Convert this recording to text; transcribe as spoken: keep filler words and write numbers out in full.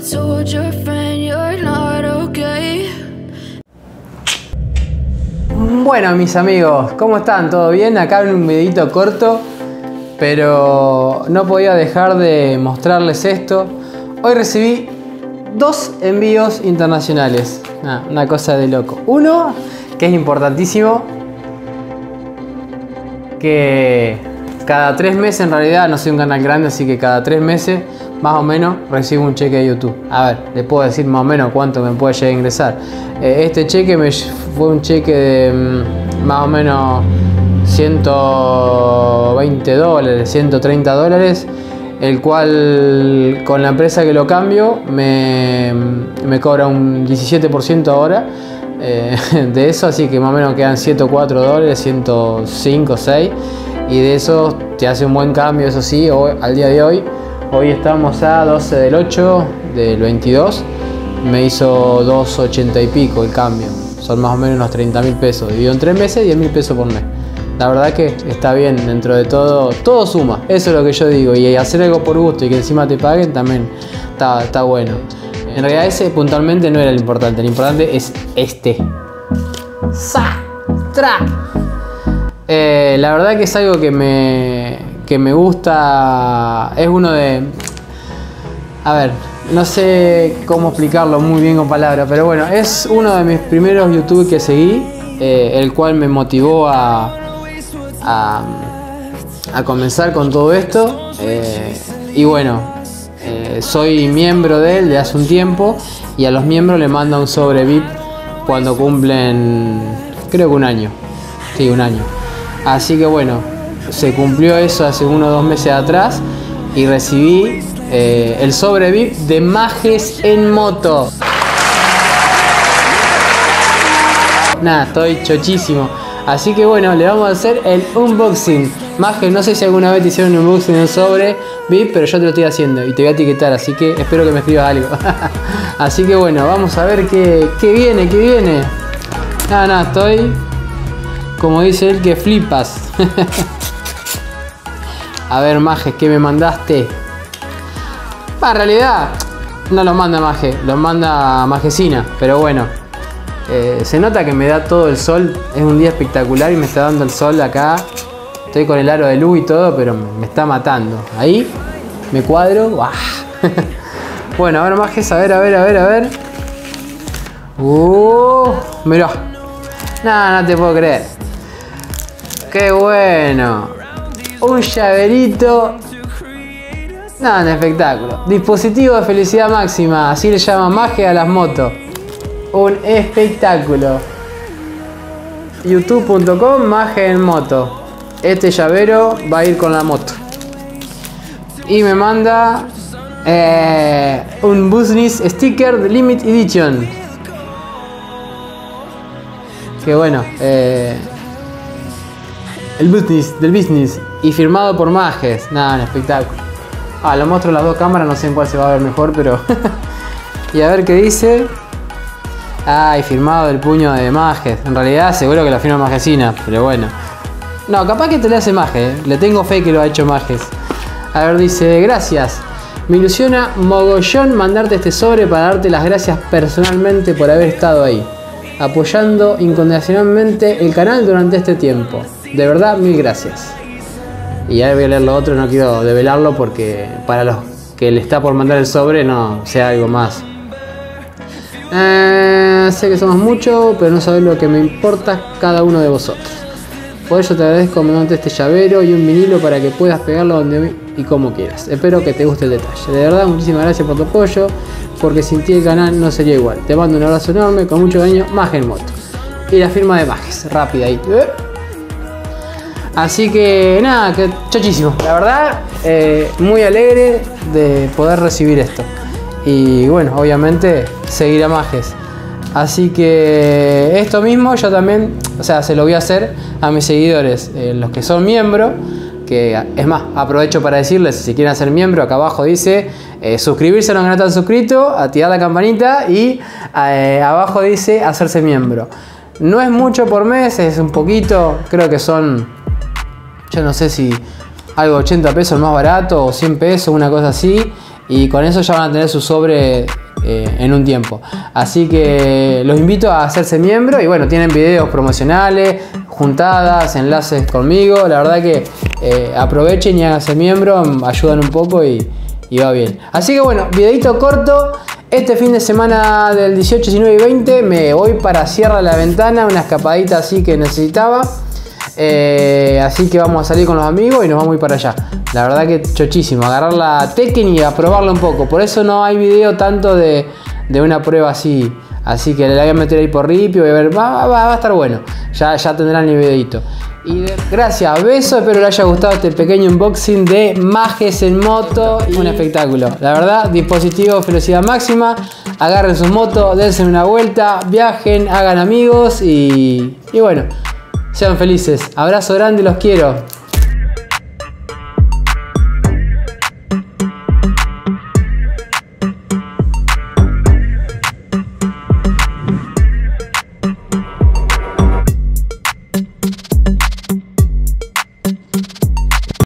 told your friend you're not okay. Bueno, mis amigos, ¿cómo están? ¿Todo bien? Acá en un videito corto, pero no podía dejar de mostrarles esto. Hoy recibí dos envíos internacionales. Ah, una cosa de loco. Uno, que es importantísimo, que cada tres meses, en realidad no soy un canal grande, así que cada tres meses más o menos recibo un cheque de YouTube. A ver, les puedo decir más o menos cuánto me puede llegar a ingresar. Eh, este cheque me fue un cheque de mm, más o menos ciento veinte dólares, ciento treinta dólares, el cual con la empresa que lo cambio me, me cobra un diecisiete por ciento ahora eh, de eso, así que más o menos quedan ciento cuatro dólares, ciento cinco, seis, y de eso te hace un buen cambio. Eso sí, hoy, al día de hoy, hoy estamos a doce del ocho del veintidós, me hizo dos ochenta y pico el cambio, son más o menos unos treinta mil pesos, dividido en tres meses, diez mil pesos por mes. La verdad que está bien, dentro de todo, todo suma, eso es lo que yo digo, y hacer algo por gusto y que encima te paguen también está, está bueno. En realidad ese puntualmente no era el importante, el importante es este. ¡Sa! ¡Tra! Eh, la verdad que es algo que me, que me gusta, es uno de... A ver, no sé cómo explicarlo muy bien con palabras, pero bueno, es uno de mis primeros YouTube que seguí, eh, el cual me motivó a, a, a comenzar con todo esto. Eh, y bueno, eh, soy miembro de él de hace un tiempo, y a los miembros le manda un sobre V I P cuando cumplen, creo que un año. Sí, un año. Así que bueno, se cumplió eso hace uno o dos meses atrás y recibí eh, el sobre V I P de Majes en Moto. Nada, estoy chochísimo. Así que bueno, le vamos a hacer el unboxing. Majes, no sé si alguna vez te hicieron un unboxing de un sobre V I P, pero yo te lo estoy haciendo y te voy a etiquetar, así que espero que me escribas algo. Así que bueno, vamos a ver qué, qué viene, qué viene. Nada, nada, estoy... como dice él, que flipas. A ver, Majes, ¿qué me mandaste? Ah, en realidad no lo manda Maje, lo manda Majesina, pero bueno, eh, se nota que me da todo el sol. Es un día espectacular y me está dando el sol acá. Estoy con el aro de luz y todo, pero me está matando. Ahí me cuadro. ¡Uah! Bueno, a ver, Majes, a ver, a ver, a ver, a ver. Uh, mirá. No, no te puedo creer. ¡Qué bueno! Un llaverito. Nada, un espectáculo. Dispositivo de felicidad máxima. Así le llama Maje a las motos. Un espectáculo. youtube punto com Maje en moto. Este llavero va a ir con la moto. Y me manda eh, un business sticker de Limited Edition. Que bueno, eh, el business, del business, y firmado por Majes. Nada, un espectáculo. Ah, lo muestro en las dos cámaras, no sé en cuál se va a ver mejor, pero... Y a ver qué dice. Ah, y firmado del puño de Majes. En realidad seguro que la firma Majesina, pero bueno. No, capaz que te le hace Majes, ¿eh? Le tengo fe que lo ha hecho Majes. A ver, dice, gracias. Me ilusiona mogollón mandarte este sobre para darte las gracias personalmente por haber estado ahí, apoyando incondicionalmente el canal durante este tiempo. De verdad, mil gracias. Y ahora voy a leer lo otro, no quiero develarlo porque para los que le está por mandar el sobre no sea algo más. Eh, sé que somos muchos, pero no sabés lo que me importa cada uno de vosotros. Por ello te agradezco mandarte este llavero y un vinilo para que puedas pegarlo donde y como quieras. Espero que te guste el detalle. De verdad, muchísimas gracias por tu apoyo, porque sin ti el canal no sería igual. Te mando un abrazo enorme, con mucho cariño, Maje en Moto. Y la firma de Majes, rápida ahí. Así que nada, que chochísimo. La verdad, eh, muy alegre de poder recibir esto. Y bueno, obviamente seguir a Majes. Así que esto mismo yo también, o sea, se lo voy a hacer a mis seguidores, eh, los que son miembros. Que es más, aprovecho para decirles, si quieren ser miembro, acá abajo dice eh, suscribirse a los que no están suscritos, activar la campanita, y eh, abajo dice hacerse miembro. No es mucho por mes, es un poquito, creo que son, yo no sé si algo ochenta pesos más barato o cien pesos, una cosa así. y con eso ya van a tener su sobre eh, en un tiempo. Así que los invito a hacerse miembro y bueno, tienen videos promocionales, juntadas, enlaces conmigo. La verdad que eh, aprovechen y háganse miembro, ayudan un poco y, y va bien. Así que bueno, videito corto. Este fin de semana del dieciocho, diecinueve y veinte me voy para Sierra de la Ventana, una escapadita así que necesitaba. Eh, así que vamos a salir con los amigos y nos vamos a ir para allá. La verdad que chochísimo, agarrar la Tekken y a probarla un poco. Por eso no hay video tanto de, de una prueba así. Así que le voy a meter ahí por ripio, voy a ver, va, va, va a estar bueno. Ya, ya tendrán el videito. Y de, gracias, besos, espero les haya gustado este pequeño unboxing de Majes en moto. Y un espectáculo, la verdad, dispositivo velocidad máxima. Agarren sus motos, dense una vuelta, viajen, hagan amigos y, y bueno, sean felices. Abrazo grande, los quiero.